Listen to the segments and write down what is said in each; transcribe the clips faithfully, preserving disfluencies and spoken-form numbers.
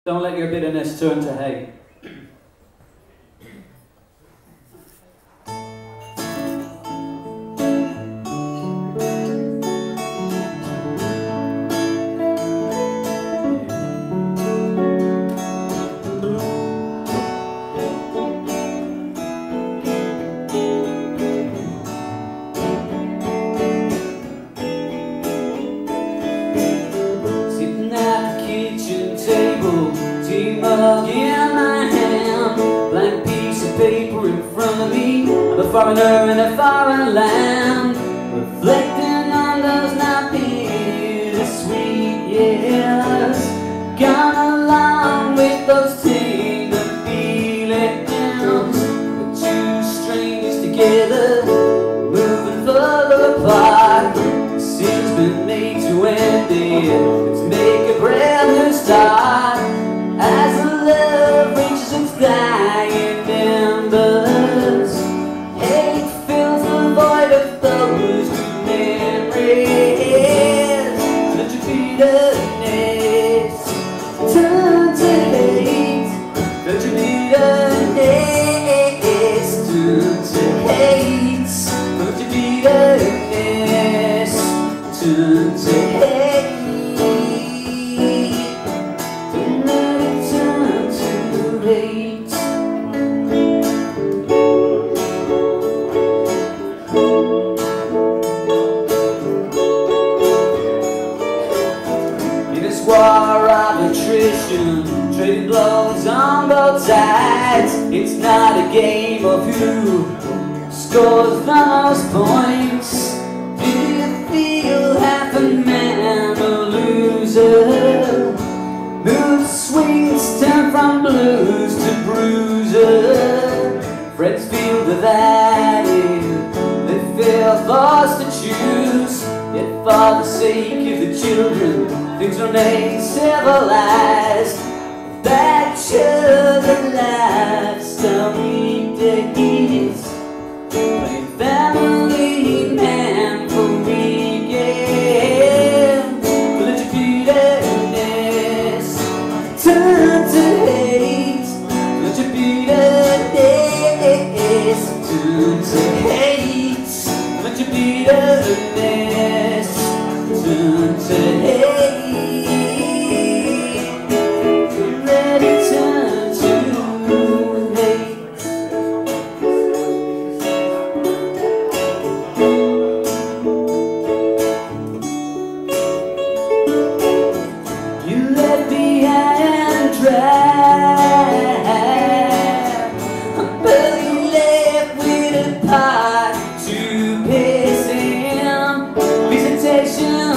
Don't let your bitterness turn to hate. Tea mug in my hand, blank piece of paper in front of me. I'm a foreigner in a foreign land, reflecting on those not bittersweet years, gone along with those tender feelings. We're two strangers together, moving further apart. Decision's been made to end it. Let's make a brand new start. As the love reaches its dying embers, hate fills the void of those good memories. Let your bitterness turn to hate. Let your bitterness turn to hate. Let your bitterness turn to hate. War of attrition, trading blows on both sides. It's not a game of who scores the most points. Do you feel half a man a loser? Mood swings turn from blues to bruiser. Friends feel divided, they feel forced to choose. Yet for the sake of the children, things remain civilized. Bachelor lifestyle weekdays, playing family man for weekends. Let your bitterness turn to hate. Let your bitterness turn to hate. Let your bitterness turn to hate. Let it turn to hate. You left behind dry, but you left with a part to piss in. Visitation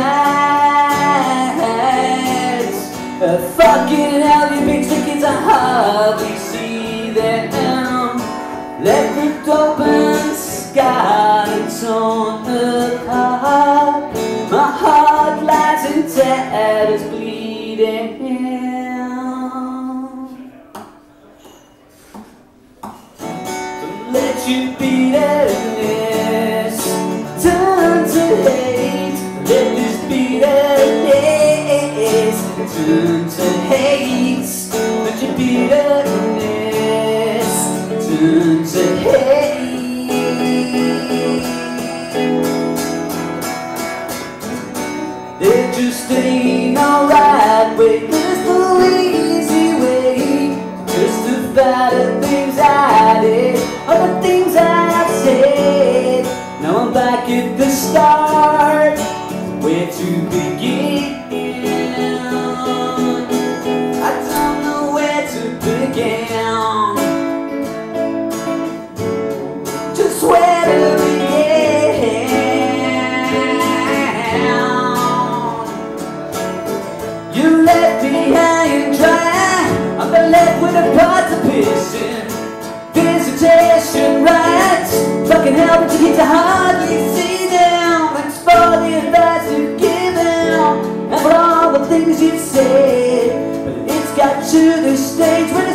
brides, uh, fucking hell, you big tickets, I hardly see them. Left ripped open, scarred and torn apart. My heart lies in tatters, bleeding. Let your bitterness turn to hate. Let this bitterness turn to hate. Let your bitterness turn to hate. There just ain't no right way. There's no easy way to justify the things I did, or the things I've said. Now I'm back at the start, where to begin? I don't know where to begin, just where to begin. You left me high and dry, I'm left with a pot to piss in. Visitation rights, fucking hell, but you get to hardly see them. Thanks for the advice you've given, and for all the things you've said. But it's got to the stage where